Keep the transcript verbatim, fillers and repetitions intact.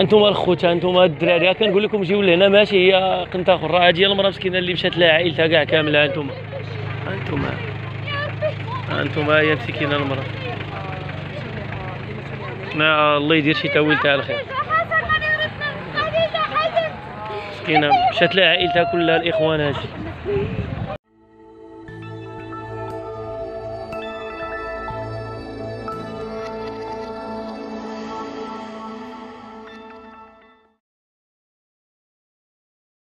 انتم الخوت، انتم الدراري كنقول لكم جيو لهنا ماشي. هي قنطه اخرى، هذه هي المراه مسكينه اللي مشات لها عائلتها كاع كامله. انتم انتم انتم هي مسكينه المراه. نا الله يدير شي تاويل تاع الخير. مسكينه مشات لها عائلتها كلها، الاخوان هادي.